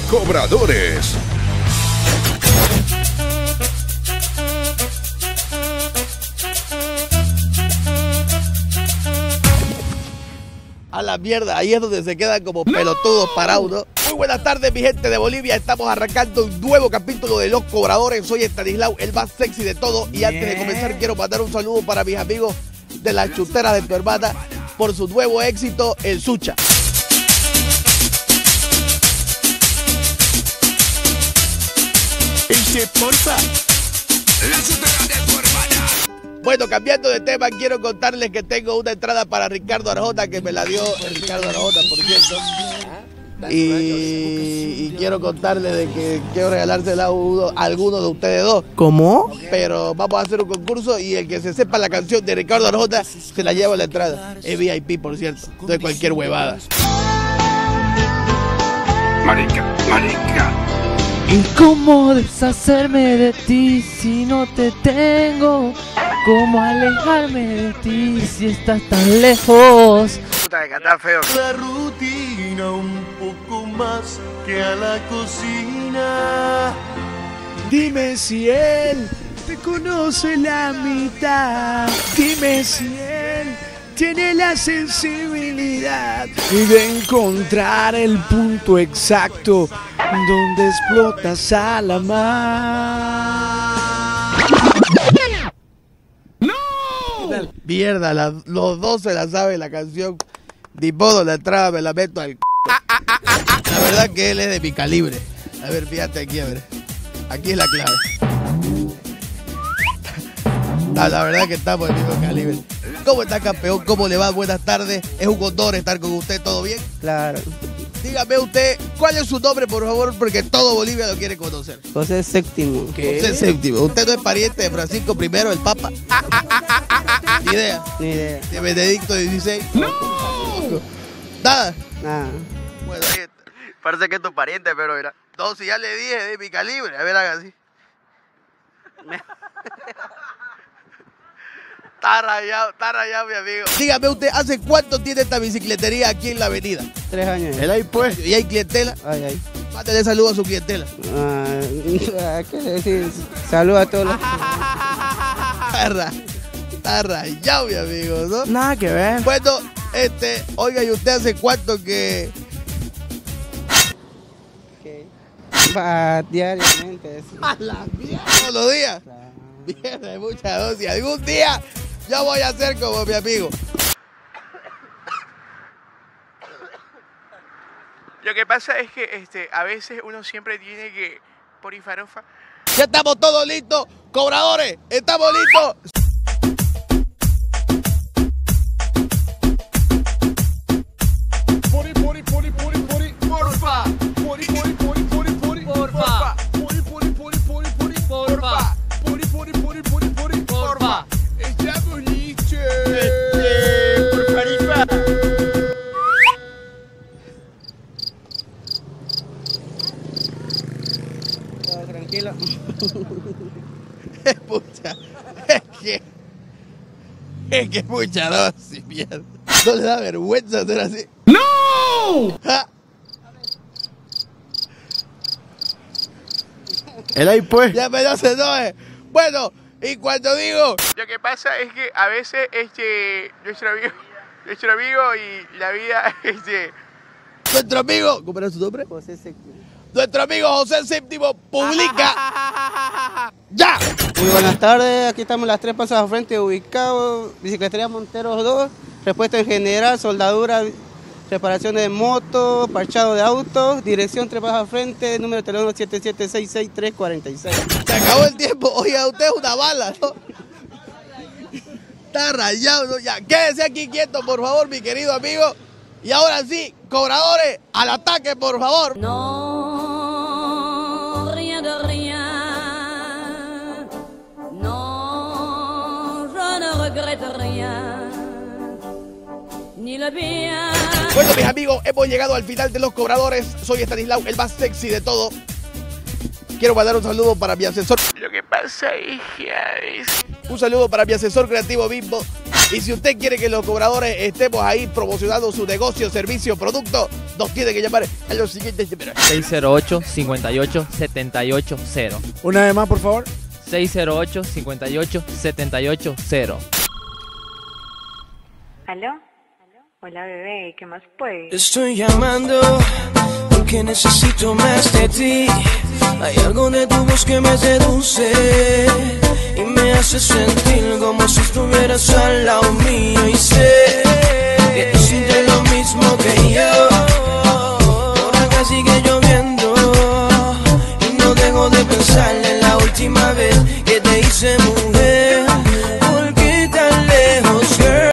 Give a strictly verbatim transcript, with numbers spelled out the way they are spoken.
Cobradores. A la mierda, ahí es donde se quedan como pelotudos parados, ¿no? Muy buenas tardes, mi gente de Bolivia. Estamos arrancando un nuevo capítulo de Los Cobradores. Soy Estanislao, el más sexy de todo. Y antes de comenzar, quiero mandar un saludo para mis amigos de las chuteras de tu hermana por su nuevo éxito, el Sucha. Ese porfa. La chutera de tu hermana. Bueno, cambiando de tema, quiero contarles que tengo una entrada para Ricardo Arjona, que me la dio Ricardo Arjona, por cierto. Y, y quiero contarles de que quiero regalársela a, uno, a alguno de ustedes dos. ¿Cómo? Pero vamos a hacer un concurso y el que se sepa la canción de Ricardo Arjona se la lleva a la entrada. Es V I P, por cierto, de cualquier huevada. Marica, marica. ¿Y cómo deshacerme de ti si no te tengo? ¿Cómo alejarme de ti si estás tan lejos? Puta que está feo. La rutina un poco más que a la cocina. Dime si él te conoce la mitad. Dime si él tiene la sensibilidad de encontrar el punto exacto donde explotas a la mar. Mierda, la, los dos se la saben la canción. Ni modo, la entrada me la meto al c***. La verdad que él es de mi calibre. A ver, fíjate aquí, a ver. Aquí es la clave. No, la verdad que estamos del mismo calibre. ¿Cómo está, campeón? ¿Cómo le va? Buenas tardes. Es un honor estar con usted. ¿Todo bien? Claro. Dígame usted, ¿cuál es su nombre, por favor? Porque todo Bolivia lo quiere conocer. José Séptimo. José Séptimo. ¿Usted no es pariente de Francisco primero, el Papa? Ni idea. Ni idea. ¿De Benedicto dieciséis? ¡No! ¿Nada? Nada. Bueno, ahí está. Parece que es tu pariente, pero mira. No, si ya le dije de mi calibre. A ver, haga así. Está rayado, está rayado, mi amigo. Dígame usted, ¿hace cuánto tiene esta bicicletería aquí en la avenida? Tres años. El ahí pues. ¿Y hay clientela? Ay, ay. Mándale saludos a su clientela. Ah, ¿qué decir? Saludos a todos los... Está ra- está rayado, mi amigo, ¿no? Nada que ver. Bueno, este, oiga, ¿y usted hace cuánto que...? ¿Qué? Va diariamente. Eso. A la mierda. ¿Todos los días? Claro. Mierda, de mucha dosis. Algún día yo voy a ser como mi amigo. Lo que pasa es que este, a veces uno siempre tiene que, por y farofa. Ya estamos todos listos, cobradores, estamos listos. Puri, puri, puri, puri, puri, porfa. Puri, puri, puri, puri, puri, porfa. Puri, puri, puri, puri, puri, porfa. Puri, puri, puri, puri, puri, porfa. Estamos listos. Todo tranquilo. Es mucha, es que, es que es mucha dosis, mierda. ¿No le da vergüenza hacer así? ¡No! ¡Ja! El ahí pues. Ya me lo se doy. Bueno, y cuando digo... Lo que pasa es que a veces este, nuestro amigo, nuestro amigo y la vida, este, Nuestro amigo... ¿Cómo era su nombre? José Séptimo. Nuestro amigo José Séptimo publica... ¡Ya! Muy buenas tardes, aquí estamos las tres pasos al frente ubicados, Bicicletería Monteros dos, repuesto en general, soldadura, reparación de motos, parchado de autos, dirección tres pasos al frente, número de teléfono siete siete seis seis tres cuatro seis. Se acabó el tiempo. Oiga, usted es una bala, ¿no? Está rayado, ¿no? Ya, quédese aquí quieto, por favor, mi querido amigo. Y ahora sí, cobradores, al ataque, por favor. Non, rien de rien. Non, je ne regrette rien. Ni le bien. Bueno, mis amigos, hemos llegado al final de Los Cobradores. Soy Estanislao, el más sexy de todo. Quiero mandar un saludo para mi asesor. lo que pasa es que a veces... Un saludo para mi asesor creativo Bimbo. Y si usted quiere que los cobradores estemos ahí promocionando su negocio, servicio, producto, nos tiene que llamar a los siguientes números. seis cero ocho, cincuenta y ocho, setenta y ocho cero. Una vez más, por favor. seis cero ocho, cincuenta y ocho, setenta y ocho cero. ¿Aló? Hola, bebé, ¿qué más puede? Estoy llamando porque necesito más de ti. Hay algo de tu voz que me seduce y me hace sentir como si estuvieras al lado mío y sé